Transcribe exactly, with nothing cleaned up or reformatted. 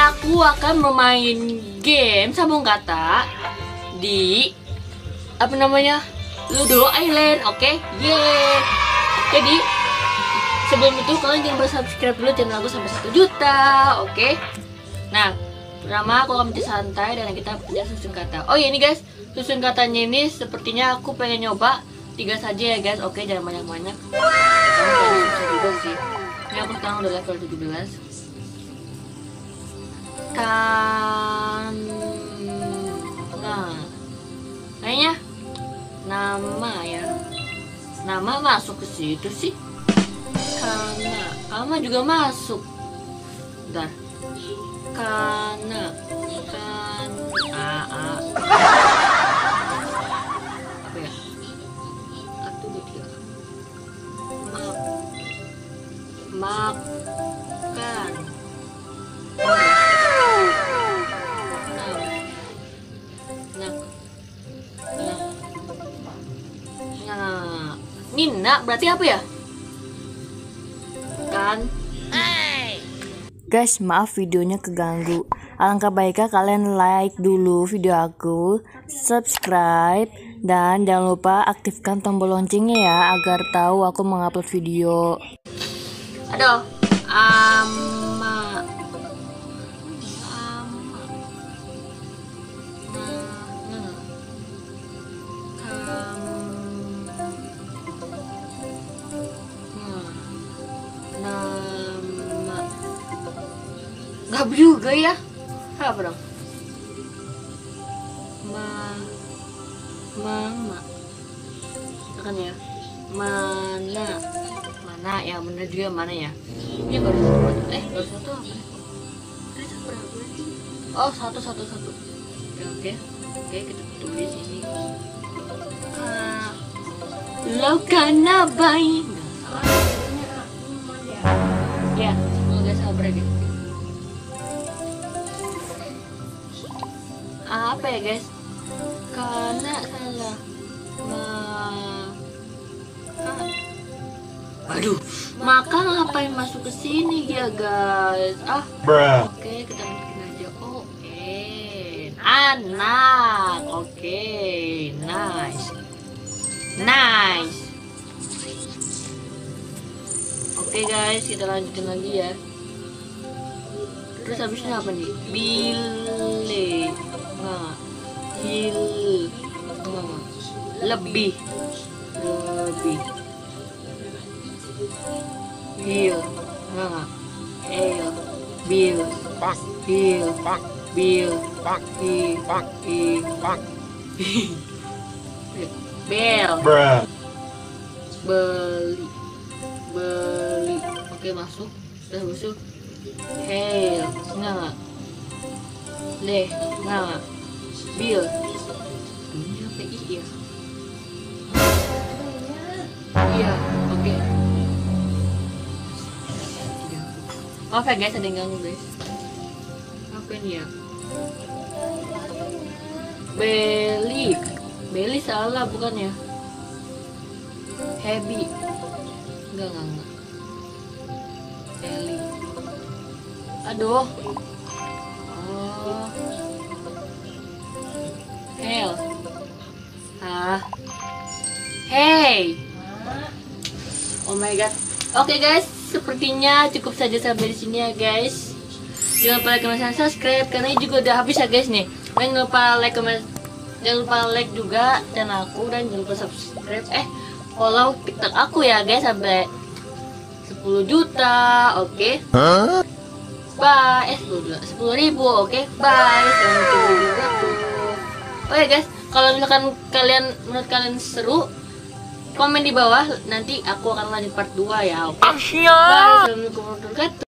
aku akan bermain game sambung kata di apa namanya Ludo Island. Oke, okay? Yeay. Jadi sebelum itu kalian jangan lupa subscribe dulu channel aku sampai satu juta. Oke, okay? Nah pertama aku akan menjadi santai dan kita punya susun kata. Oh iya ini guys, susun katanya ini sepertinya aku pengen nyoba tiga saja ya guys. Oke, jangan banyak-banyak. Kamu susah juga sih. Ini aku sekarang udah level tujuh belas. Kan, nah, kayaknya nama ya. Nama masuk ke situ sih. Karena, ama juga masuk. Bentar. Karena, kan, a a. Apa ya? Satu dua tiga. Mak, makan. Nina berarti apa ya? Kan? Guys, maaf videonya keganggu. Alangkah baiknya kalian like dulu video aku, subscribe, dan jangan lupa aktifkan tombol loncengnya ya agar tahu aku mengupload video. Aduh, ama, ama, nah, nah, nama gak juga ya. Apa dong? Ma mama kan ya. Mana mana ya, bener juga mana ya. Ini baru satu. Eh baru satu apa? Ini satu berapa sih? Oh satu satu satu. Oke oke oke kita tulis ini. Lo karena baik. Ya, nggak sabar gitu. Apa ya guys? Karena salah. Ma, aduh, maka ngapain masuk ke sini ya guys? Ah, Bruh. Oke, kita masukin aja. Oh, eh, anak. Oke, nice, nice. Oke guys, kita lanjutin lagi ya. Terus habisnya apa nih? Bile, nah, hil, nah, lebih, lebih, hil, nah, el, bil, hil, bil, hi, hi, bel, Bruh. beli, beli. Oke masuk, udah masuk. Hei, nggak, leh, nggak, bil, ini apa iya? Iya, oke. Maaf ya guys, ada yang ganggu guys. Apa ini ya? Beli, beli salah bukan ya? Heavy, enggak enggak enggak. Beli. Aduh. Oh. Hell. Ah. Hey. Oh my god. Oke okay guys, sepertinya cukup saja sampai di sini ya guys. Jangan lupa like, comment, dan subscribe karena ini juga udah habis ya guys nih. Dan jangan lupa like, comment, jangan lupa like juga channel aku dan jangan lupa subscribe. Eh, follow TikTok aku ya guys sampai sepuluh juta. Oke. Okay? Huh? Bye. Eh sepuluh ribu. Oke. Okay? Bye. Sampai juga tuh. Oke guys, kalau misalkan kalian menurut kalian seru, komen di bawah, nanti aku akan lanjut part dua ya. Oke. Okay? Bye. Assalamualaikum warahmatullahi wabarakatuh.